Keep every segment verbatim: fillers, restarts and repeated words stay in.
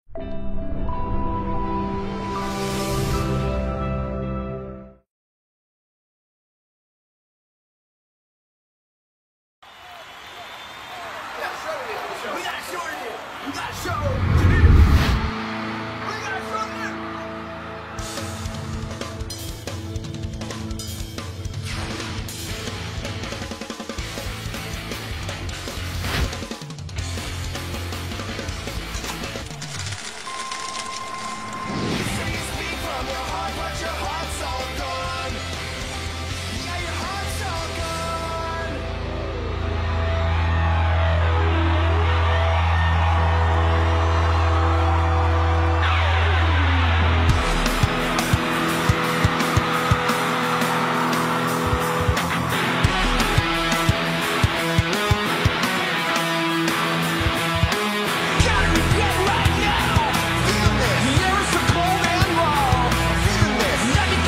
We got a show to do. We got a show to do. We got a show to do. You say you speak from your heart, but your heart's all gone. Yeah, your heart's all gone. Gotta regret right now. Feel this. The air is so cold and raw. Feel this. Nothing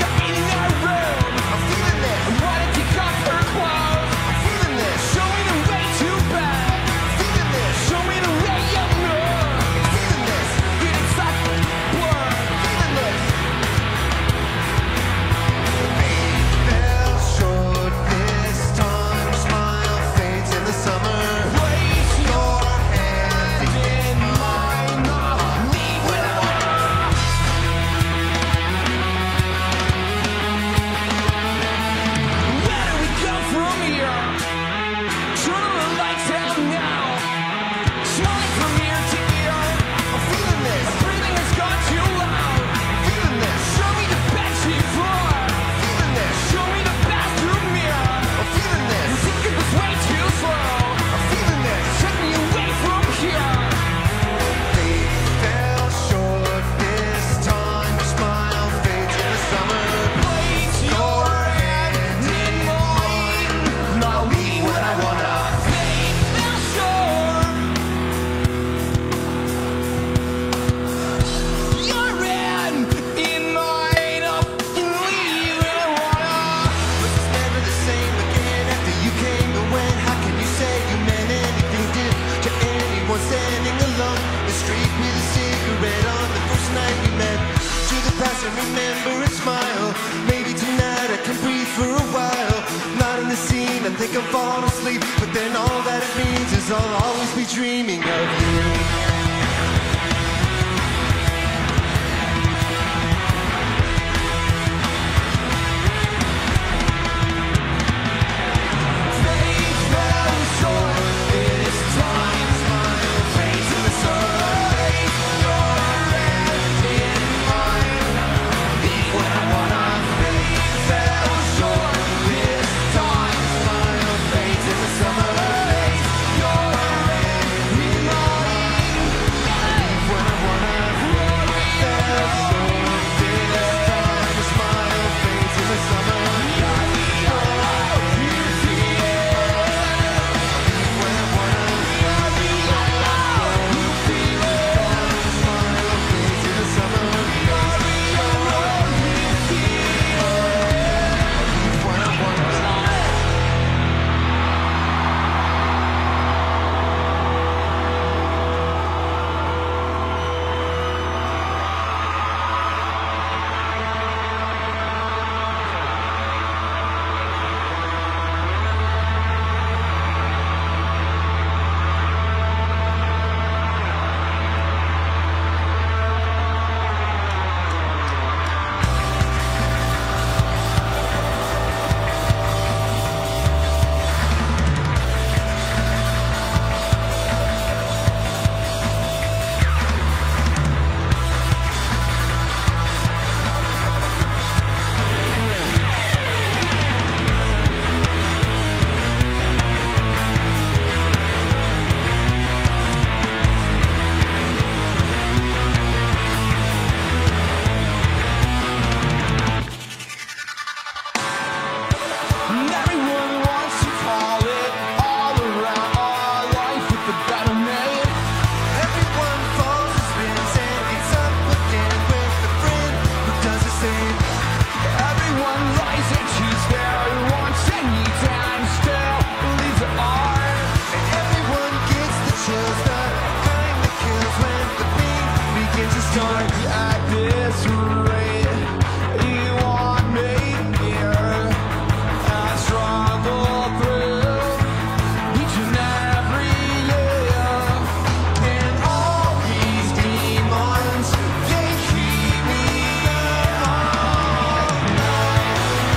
start at this rate. You want me here. I struggle through each and every year. And all these demons, they keep me up all night.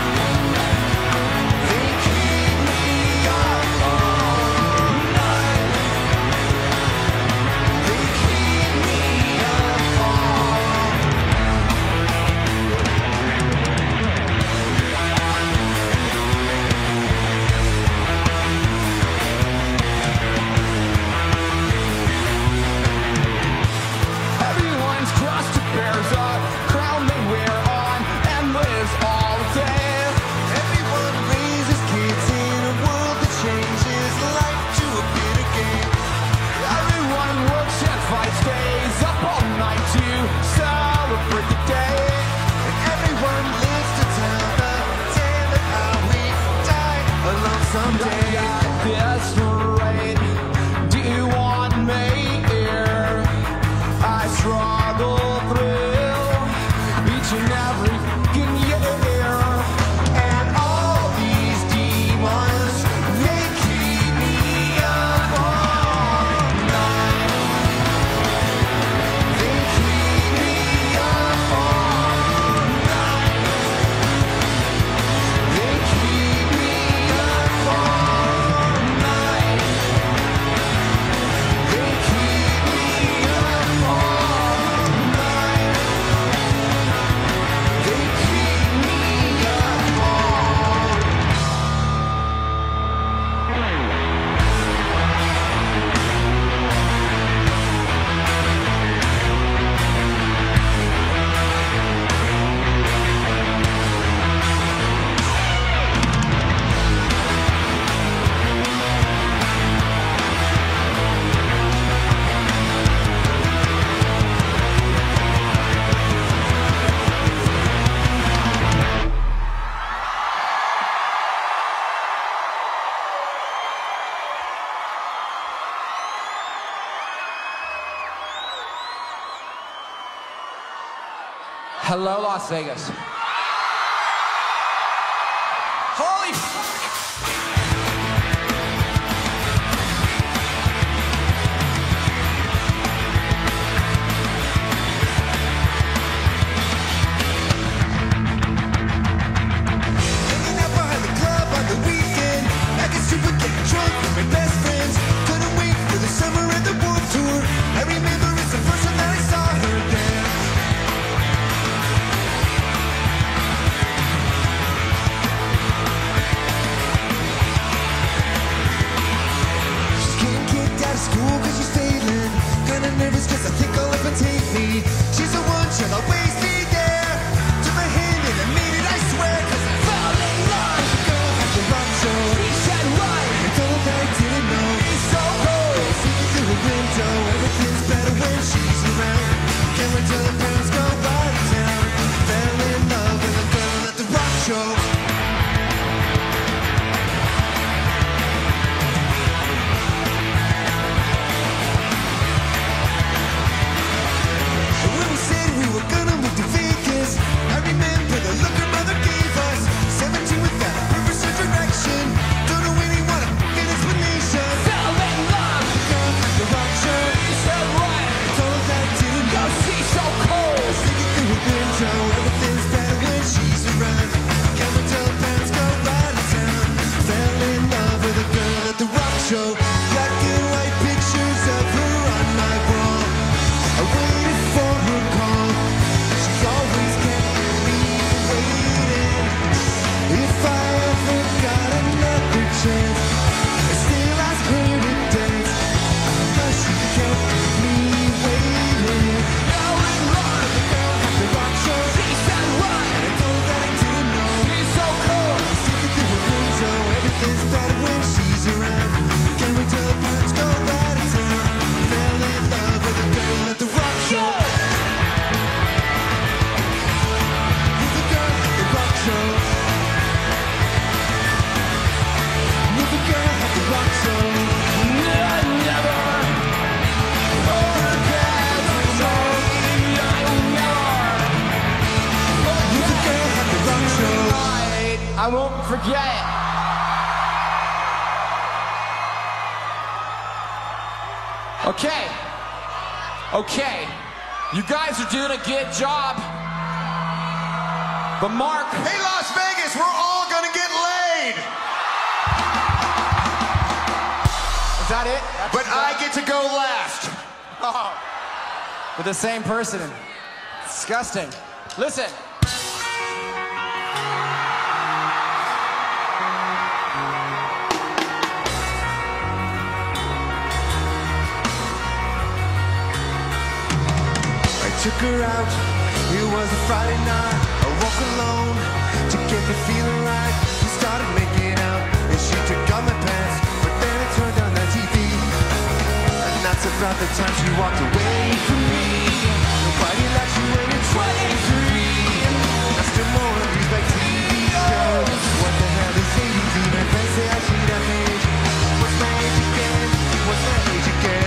They keep me up all night. They keep me up all Everyone's cross to bears a crown they wear on and lives all day. Everyone raises kids in a world that changes life to a bitter game. Everyone works and fights, stays up all night to celebrate the day. And everyone lives to tell the tale of how we die alone someday. At this rate, do you want me here? I struggle through each and every fucking year. And all these demons, they keep me up all night. They keep me up all night. They keep me up all night. They keep me up all night. They keep me up all Hello, Las Vegas. Holy fuck! Hanging out behind the club on the weekend, acting super, getting drunk with my best friends. Couldn't wait for the summer and the Warped Tour. I remember it's the first time that I saw her dance. She's getting kicked out of school 'cause she's failing. Kinda nervous 'cause I think I'll let her take me. She's the one, she'll always be there. Took my hand and I made it, I swear, 'cause I fell in love. The girl had the rock show. She said right. I told her that I didn't know. It's so cold. Sneaking through the window. Everything's better when she's around. Can't wait till the parents go out of town. Fell in love with a girl at the rock show. We Yeah. Okay. Okay. You guys are doing a good job. But Mark. Hey, Las Vegas, we're all gonna get laid. Is that it? That's But I get to go last. Oh. With the same person. Disgusting. Listen. I took her out, it was a Friday night. I woke alone to get me feeling right. We started making out, and she took off my pants, but then I turned on the T V. And that's about the time she walked away from me. Nobody likes you when you're twenty-three. I still more abused by T V shows. What the hell is A D D? My friends say I should have age. What's my age again? What's my age again?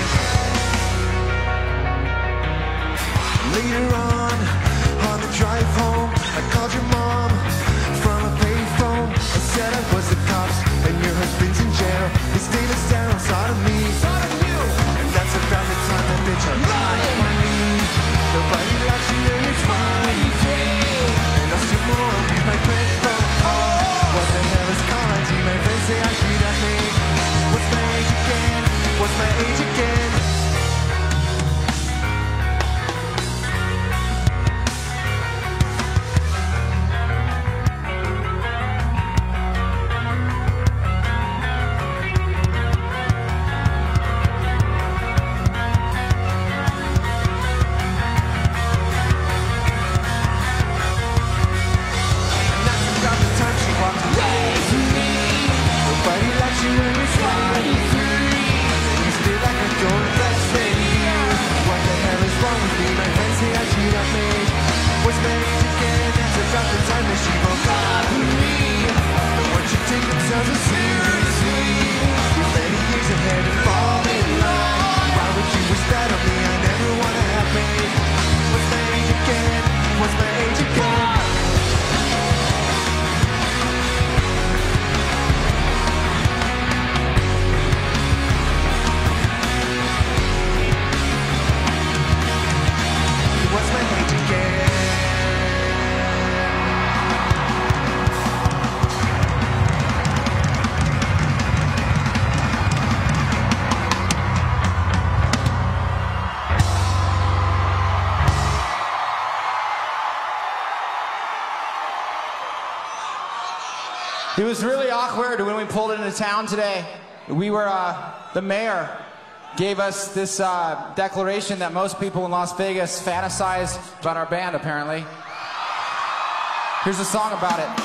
Later on, on the drive home, I called your mom from a payphone. I said I was the cops and your husband's in jail. His name is Daryl Sodomy. And that's about the time that bitch I lied on me. Nobody likes you when you're twenty-three. And I still more abuse my friends from home. What the hell is call I D? My friends say I should have made. What's my age again? What's my age again? It was really awkward when we pulled into town today. We were, uh, the mayor gave us this uh, declaration that most people in Las Vegas fantasize about our band, apparently. Here's a song about it.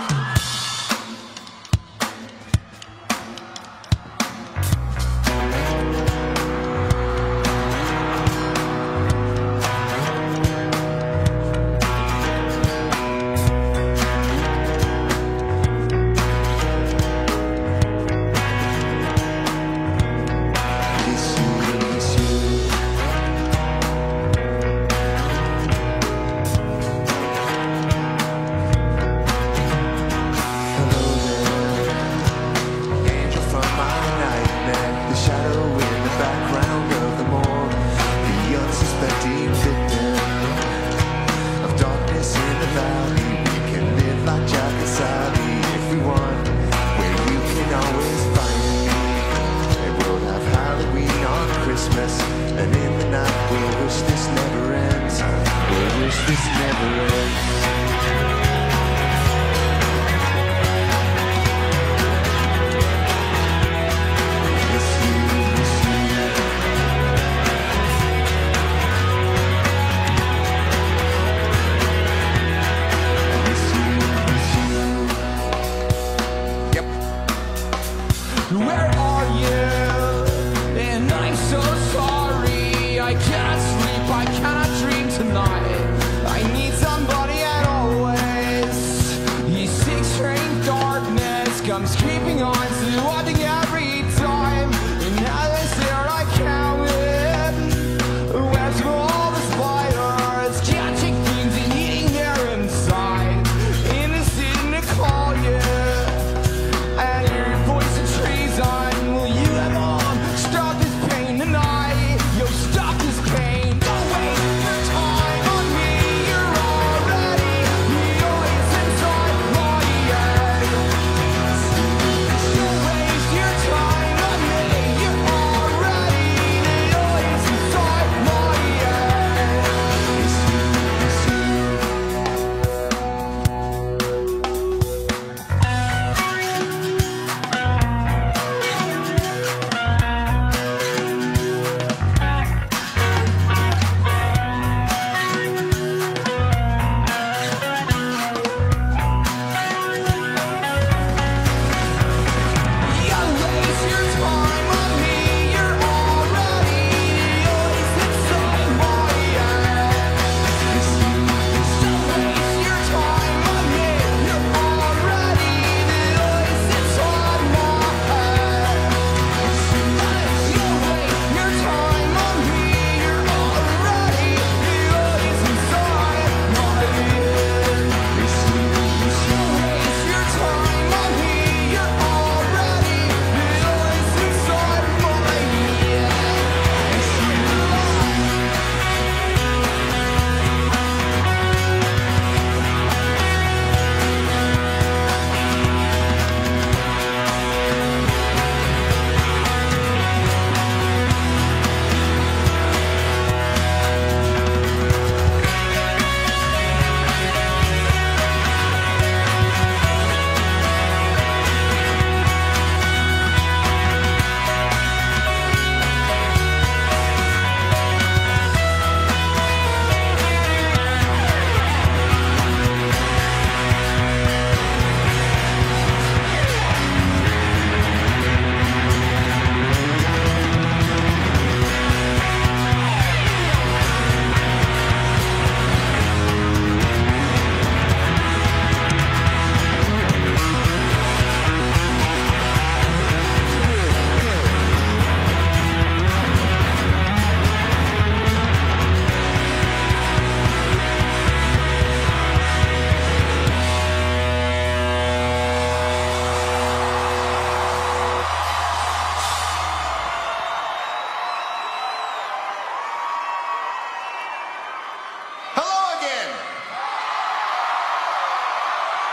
comes creeping on to watching every time. And now they stare like cowards. Where's all the spiders catching things and eating their inside? Innocent to call you.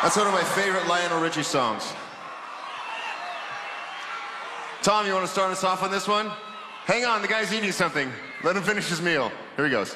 That's one of my favorite Lionel Richie songs. Tom, you want to start us off on this one? Hang on, the guy's eating something. Let him finish his meal. Here he goes.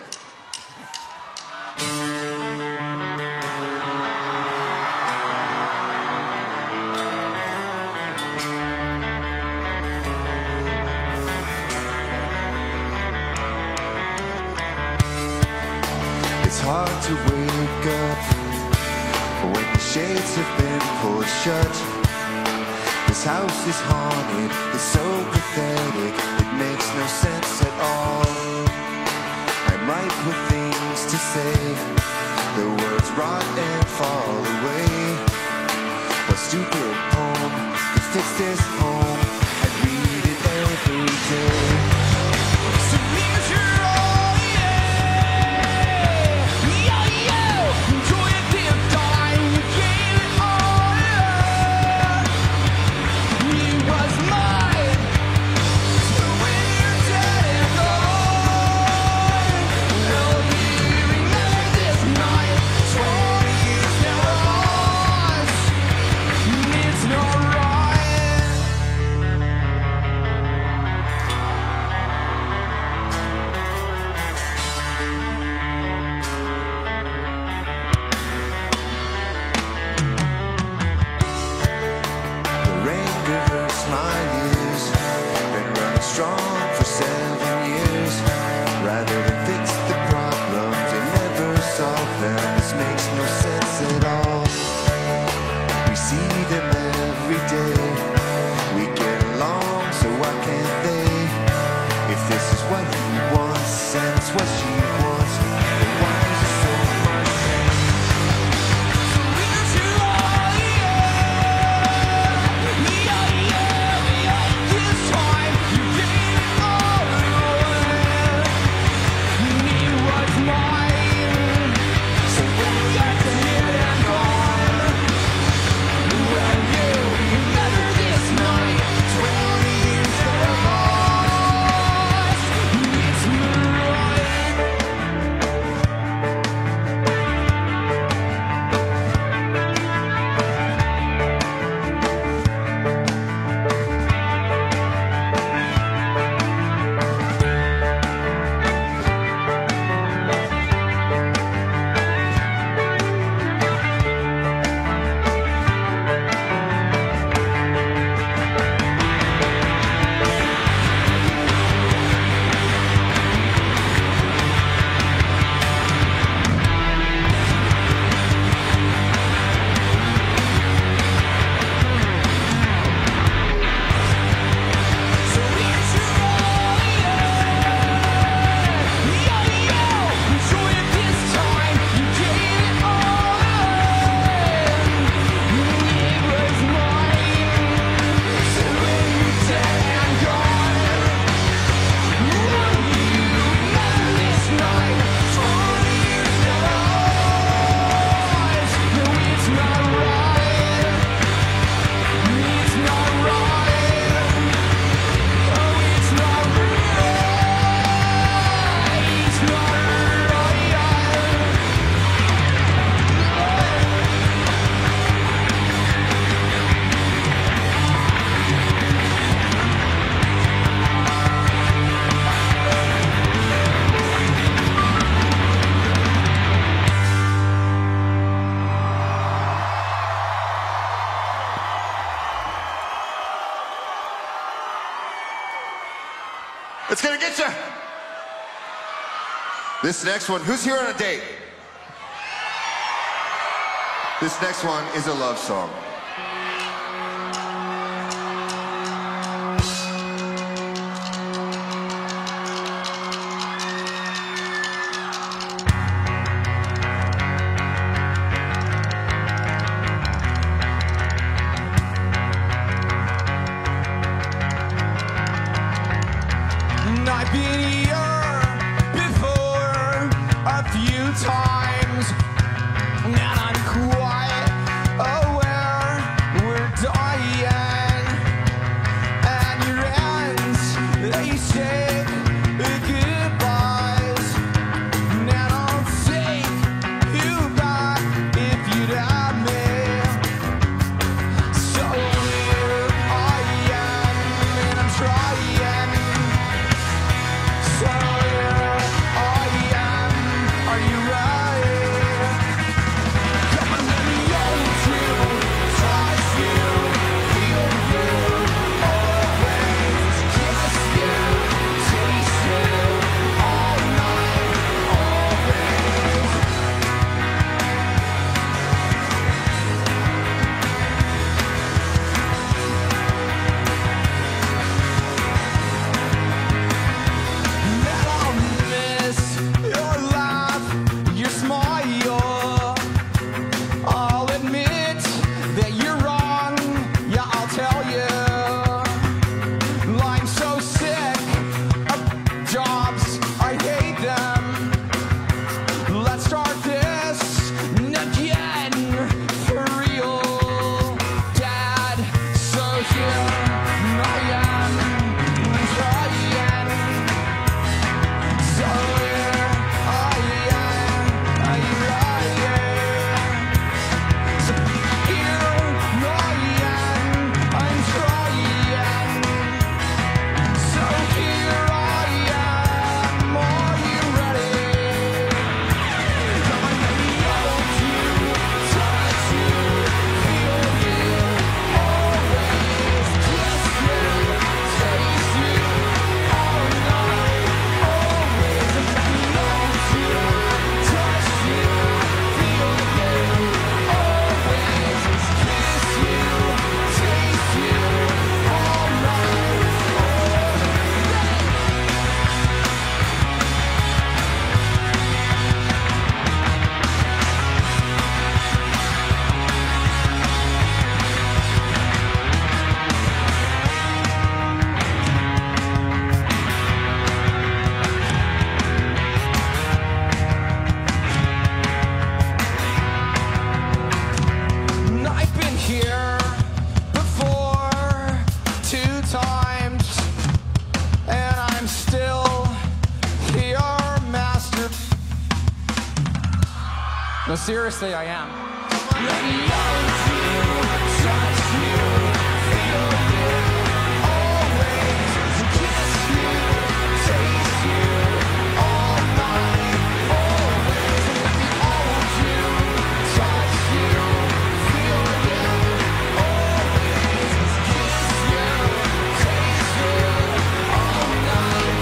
It's hard to wake up when the shades have been pulled shut. This house is haunted, it's so pathetic, it makes no sense at all. I'm ripe with things to say, the words rot and fall away. A stupid poem that fits this home, I read it every day. So here's your all, yeah. Yeah, yeah. Enjoy a damn time, you gave it all, yeah. He was mine. So when you're dead and gone, will you remember this night? Twenty years never lost. It's not right. The anger hurts my ears. Been running strong for seven years. Rather than fix the problems and never solve them, this makes no sense at all. We see them every day. We get along, so why can't they? If this is what he wants and it's what she wants, then why is it so much pain? So here's your all, yeah. Yeah, yeah, yeah. This time you gave it all away. He was mine. So when you're dead and gone, will you remember this night? Twenty years never lost. It's not right. So here's your all, yeah. Yeah, yeah. Enjoy it this time. You gave it all away. It was mine. So when you're dead and gone, will you remember this night? Twenty years never lost. No, it's not right. It's not right. Oh, it's not right. It's not It's gonna get you. This next one, who's here on a date? This next one is a love song. And I've been here before a few times, and I'm quite aware we're dying. And your ends, they say goodbyes, and I'll take you back if you'd have me. No, seriously, I am. Let me hold you, touch you, feel you, always kiss you, taste you, all night, always. Let me hold you, touch you, feel you, always kiss you, taste you, all night,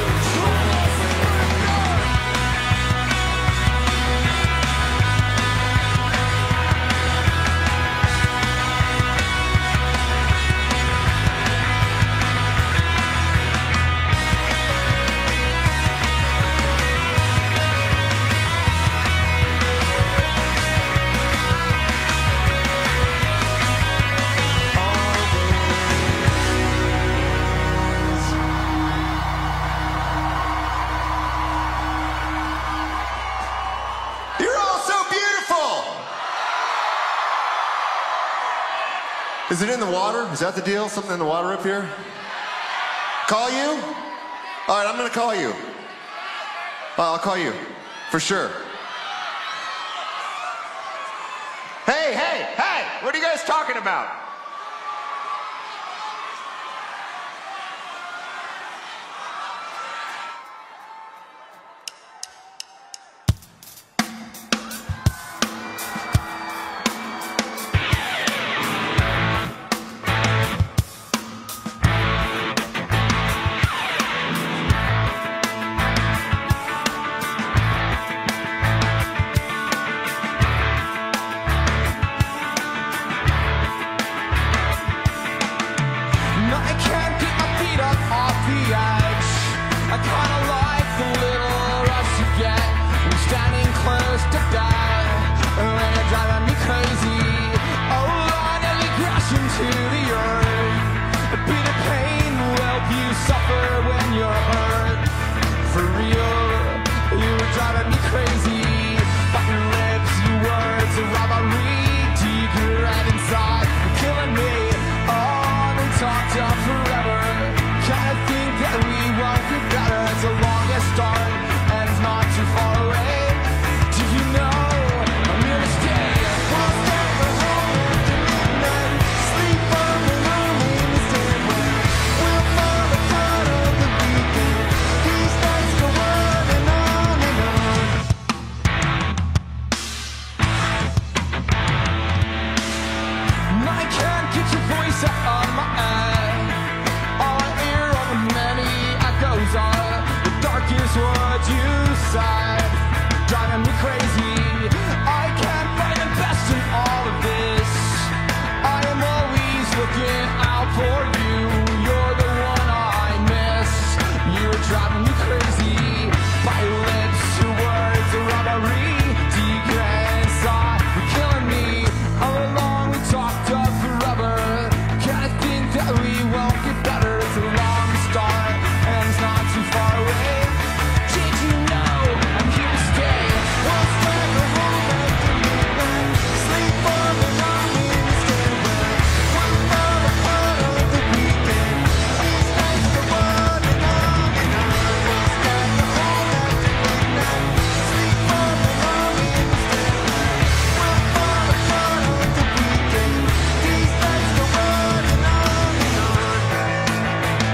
You're all so beautiful! Is it in the water? Is that the deal? Something in the water up here? Call you? All right, I'm gonna call you. Uh, I'll call you, for sure. Hey, hey, hey! What are you guys talking about? No, I can't get my feet up off the edge. I kinda like the little rush you get when standing close to death. When you're driving me crazy, oh, I nearly crash into the earth. A bit of pain will help you suffer when you're hurt. For real, you were driving me crazy. But your lips, your words, a robbery, deep right inside, you're killing me. On and talked up forever. Kinda think that we won't get better. It's the longest start and it's not too far away. Do you know I'm here to stay? We'll stay for home after midnight. Sleep on the room in the stairway. We'll fall apart of the weekend. These nights go on and on and on. I can't get your voice out of my head. All I hear are the many echoes of the darkest words you said. Driving me crazy. I can't find the best in all of this. I am always looking out for you. You're the one I miss. You're driving me crazy. By your lips, your words, a robbery. Deep inside, you're killing me. All along we talked up forever. Kinda think that we won't get better. It's a long start and it's not too far away. Did you know I'm here to stay? We'll stay for home after midnight. Sleep on the room in the stairway. We'll fall apart of the weekend. These nights go on and on and on. We'll stay for home after midnight. Sleep on the room in the stairway. We'll fall apart of the weekend. These nights go on and on and on.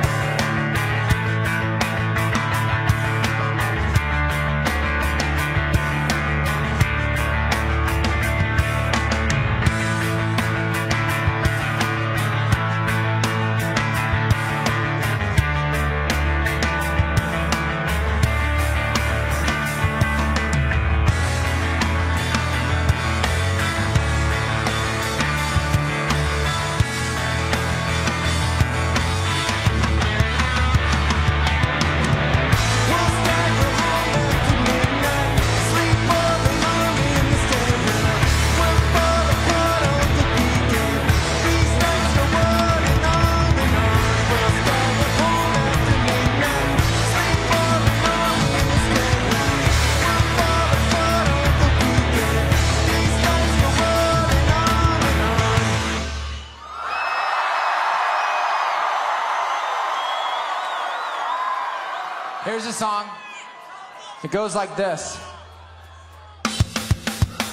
We'll stay for home after midnight. Sleep all alone in the stairway. We'll fall apart of the weekend. These nights go on and on and on. We'll stay for home after midnight. Sleep all alone in the stairway. We'll fall apart of the weekend. These nights go on and on and on. Here's a song. It goes like this.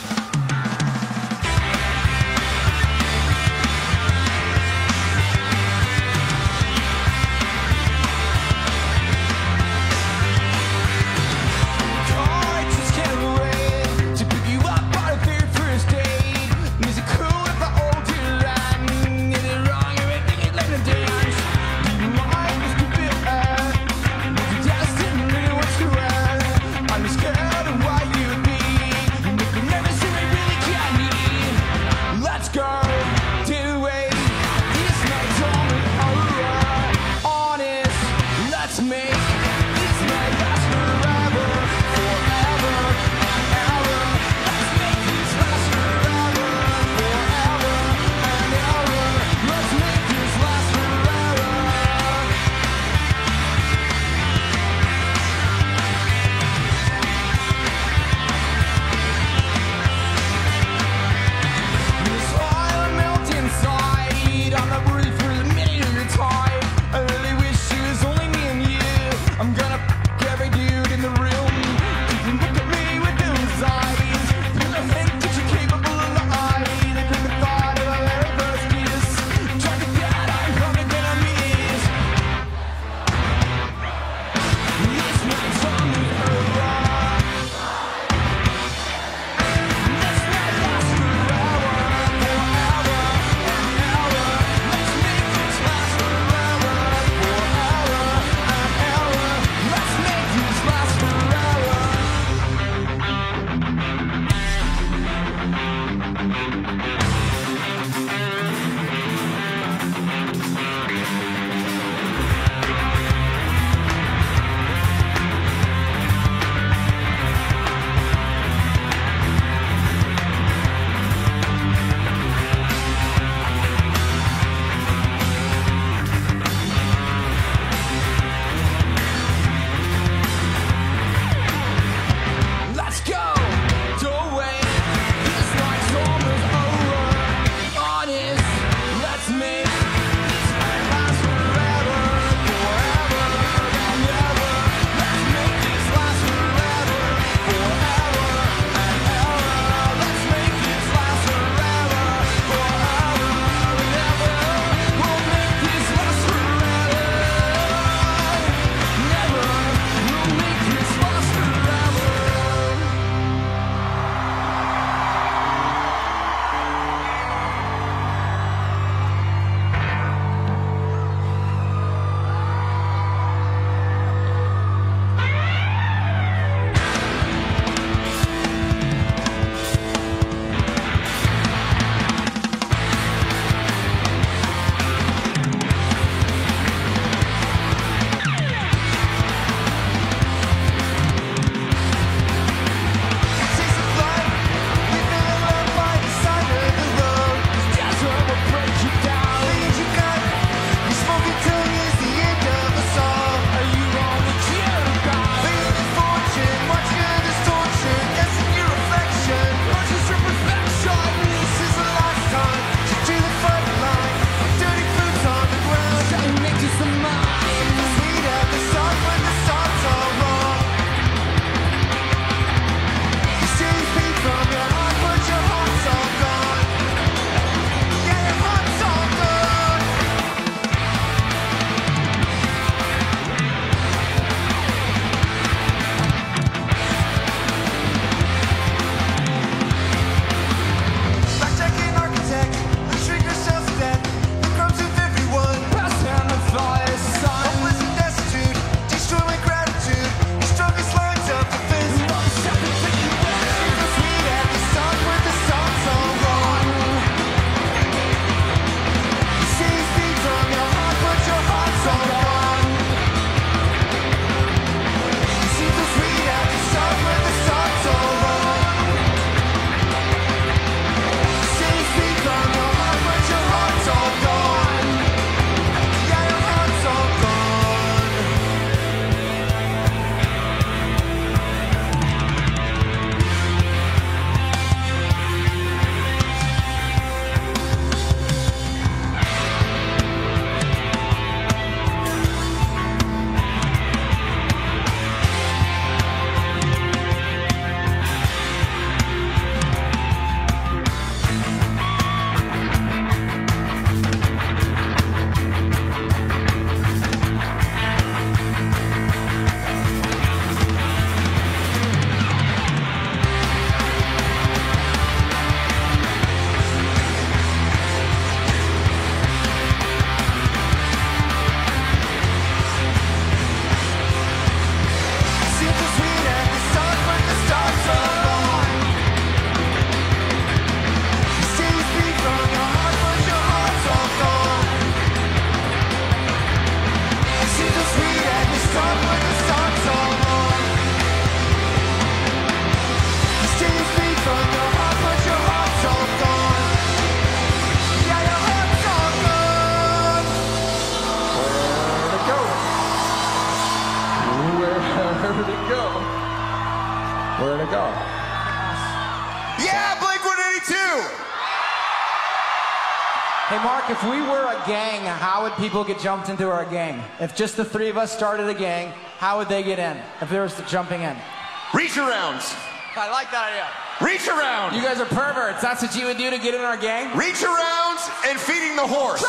Hey, Mark, if we were a gang, how would people get jumped into our gang? If just the three of us started a gang, how would they get in? If there was the jumping in? Reach arounds. I like that idea. Reach around. You guys are perverts. That's what you would do to get in our gang? Reach arounds and feeding the horse.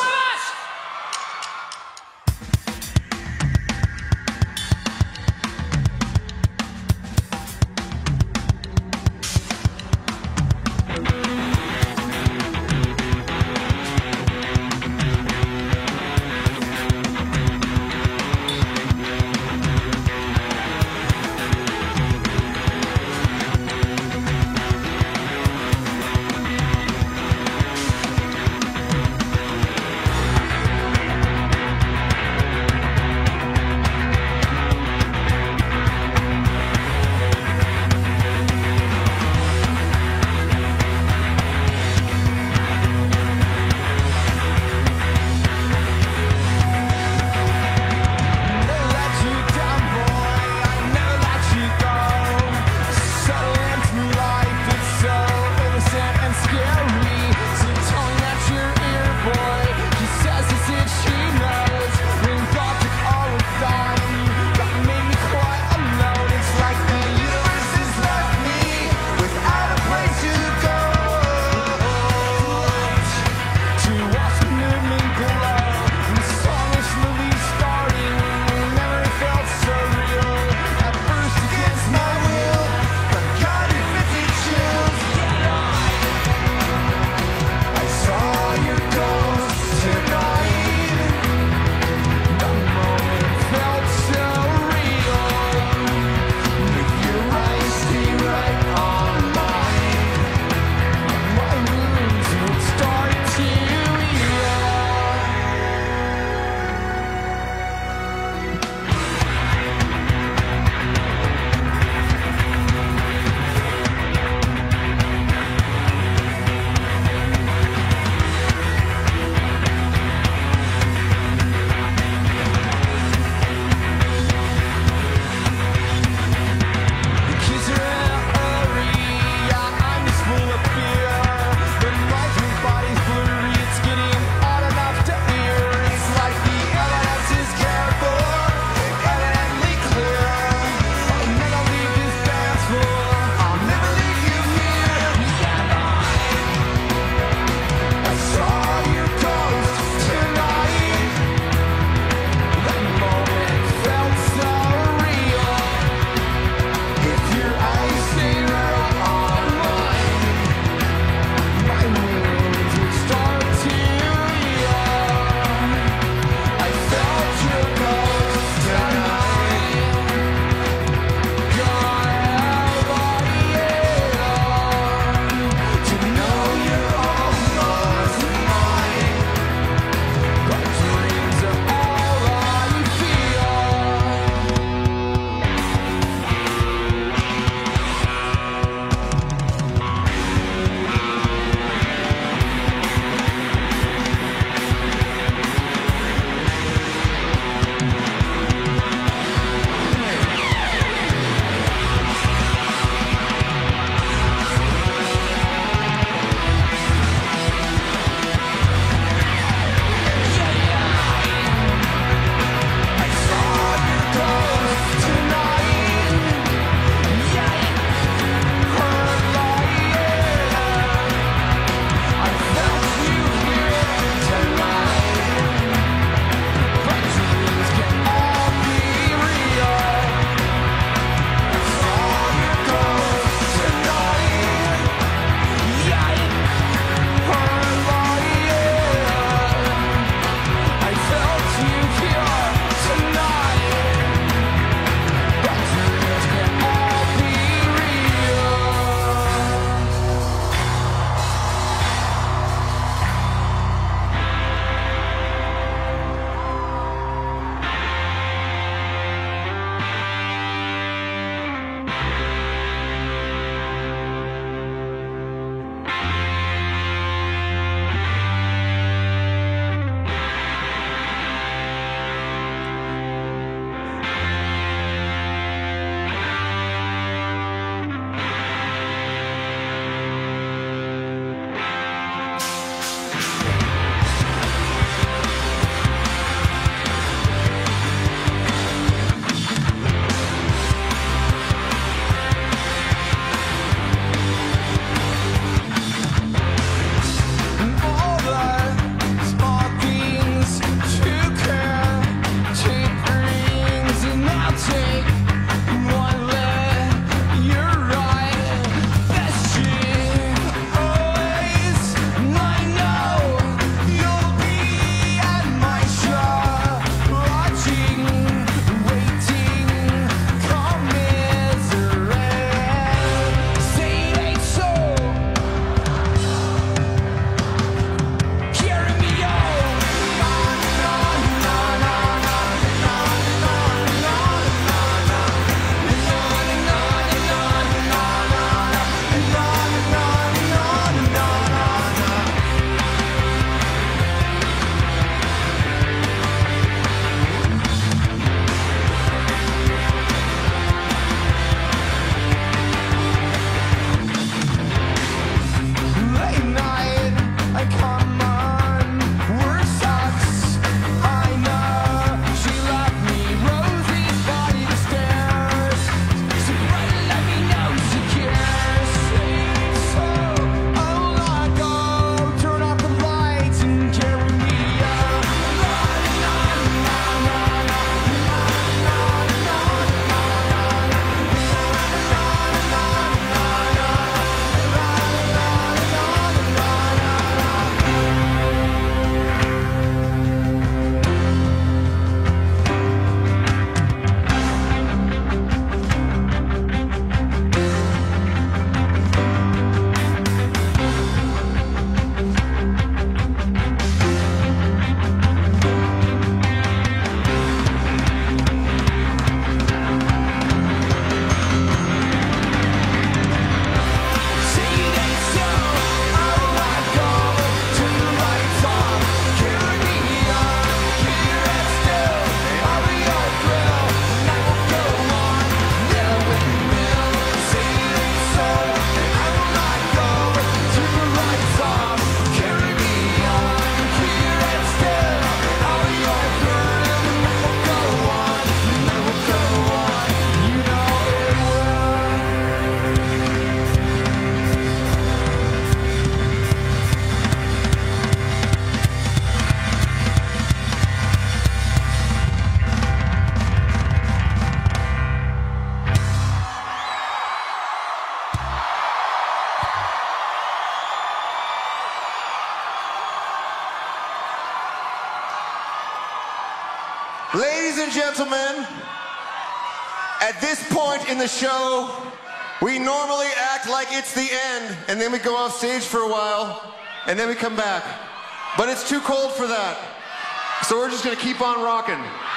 and gentlemen, at this point in the show, we normally act like it's the end, and then we go off stage for a while, and then we come back. But it's too cold for that, so we're just gonna keep on rocking.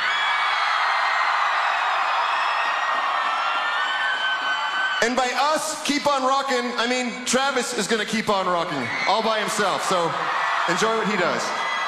And by us, keep on rocking, I mean Travis is gonna keep on rocking, all by himself, so enjoy what he does.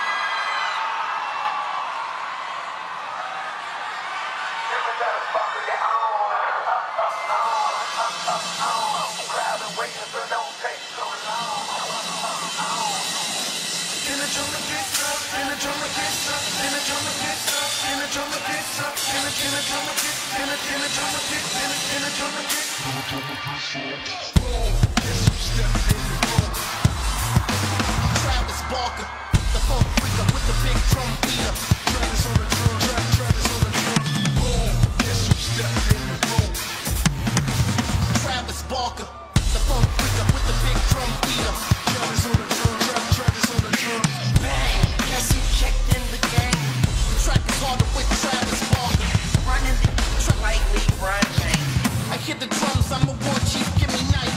Travis Barker, the funk freaker with the big drum beater. Travis on the drum, Travis on the drum. Boom, guess who stepped in the room? Travis Barker, the funk freaker with the big drum beater. Travis on the drum, Travis on the drum. Bang, guess who checked in the game? The track is harder with Travis Barker. Running the track like LeBron James. I hit the drums, I'm a war chief, give me night.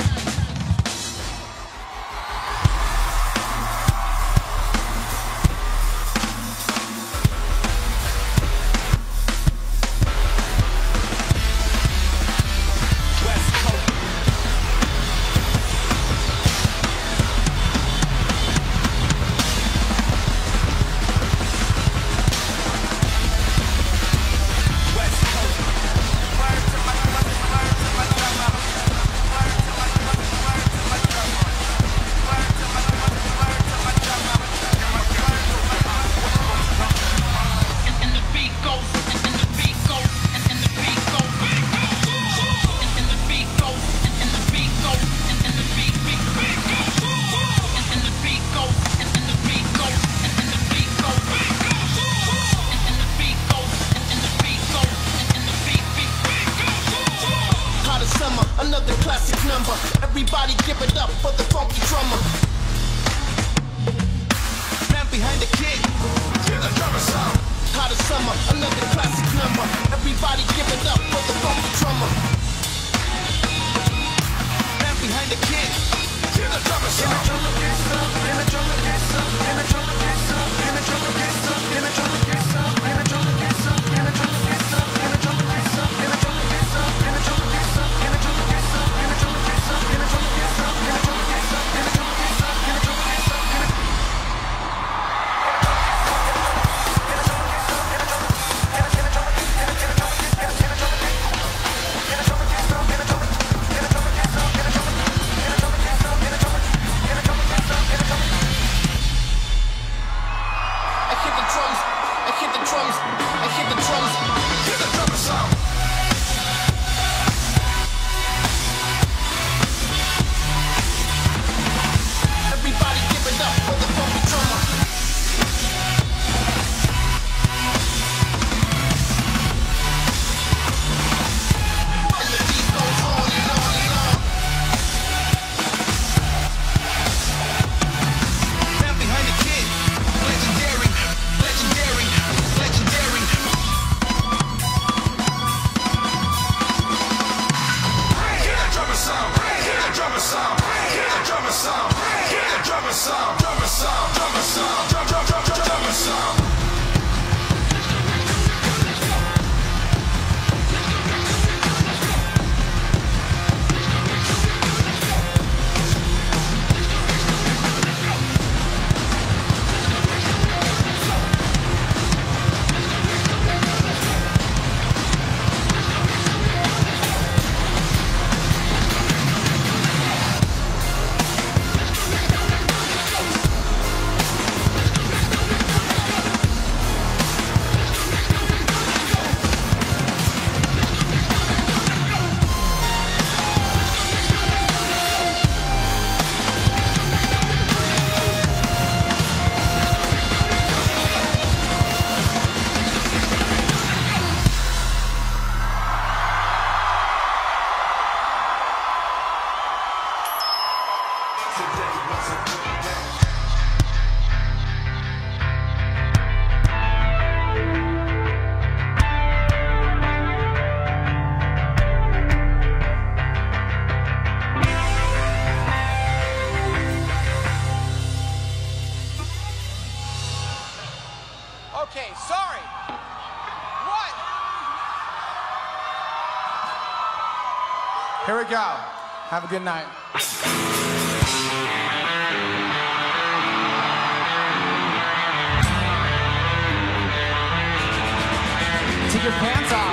Another classic number. Everybody give it up for the funky drummer. Man behind the kick. Hear the drummer sound. Hot as summer. Another classic number. Everybody give it up for the funky drummer. Man behind the kick. Hear the drummer sound. And the drummer gets up. And the drummer gets up. And the drummer gets up. And the drummer gets up. And the drummer gets up. And the drummer gets up. And the drummer gets up. And the drummer gets up. And the drummer gets up. And the drummer gets up. And the drummer gets up. And the drummer gets up. And the drummer gets up. And the drummer gets up. And the drummer gets up. And the drummer gets up. And the Here we go. Have a good night. Take your pants off.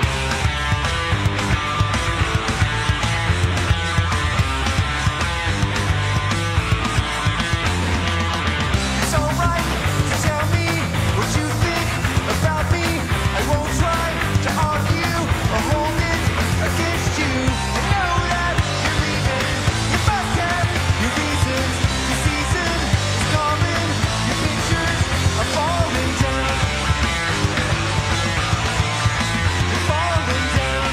It's alright to tell me what you think about me. I won't try to argue or hold it against you. I know that you're leaving. You must have your reasons. The season is coming. Your pictures are falling down. You're falling down.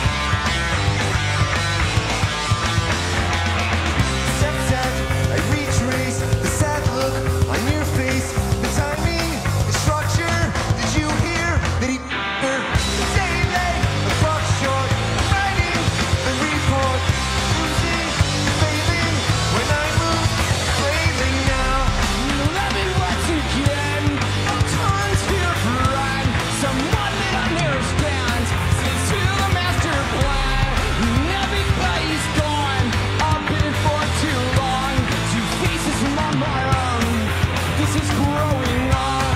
Steps as I retrace the sad look on your face. The timing, the structure. Did you hear that he her the day they brought short? Writing the report, losing, failing. When I move, flailing now. Love it once again. Turn to your friend. Someone that understands. Sticks to the master plan. Everybody's gone. I've been for too long. Two faces on my own. This is growing up.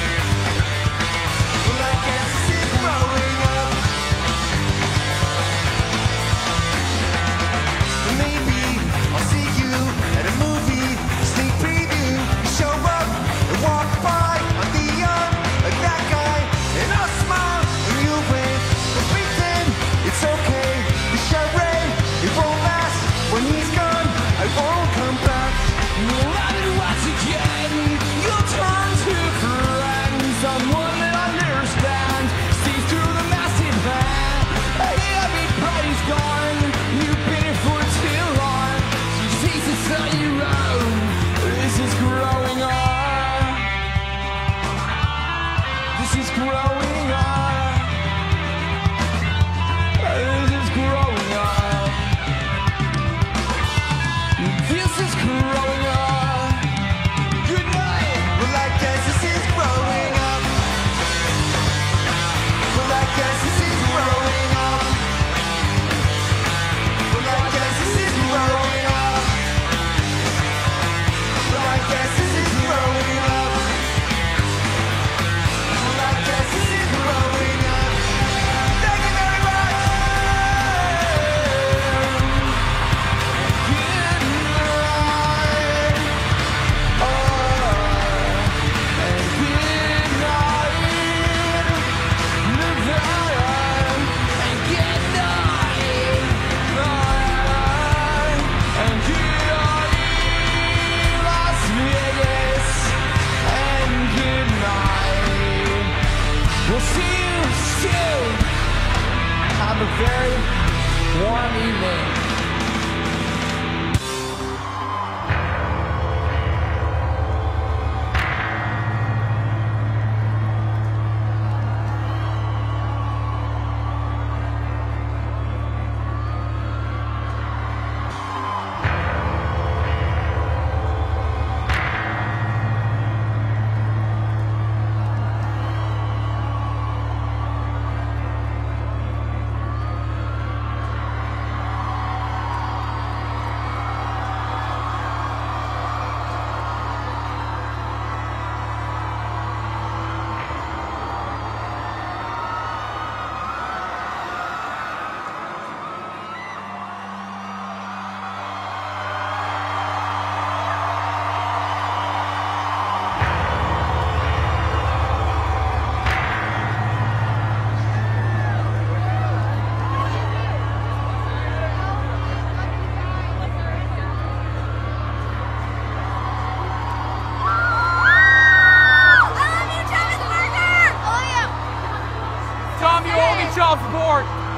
Well, I guess this is growing up. Maybe I'll see you at a movie sneak preview. You show up and walk by on the arm of that guy, and I'll smile and you'll wave. But pretend it's okay. The charade, it won't last. When he's gone, I won't come back. Love it once again. You'll turn to friends. Someone that understands. Sees through the massive plan. Everybody's gone. You've been here for too long. You cease to sell your own. This is growing up. This is growing up. This is growing up. This is growing up. Good night. Well, I guess this is growing up. Well, I guess this is growing up. Well, I guess this is growing up. Well, I guess this is growing up. Well, I guess this is growing up. Thank you very much. Good night. Oh, and good night. Nevada. And good night. And good night. Las Vegas. And good night. We'll see you soon. Have a very warm evening. Tom, you owe me child support.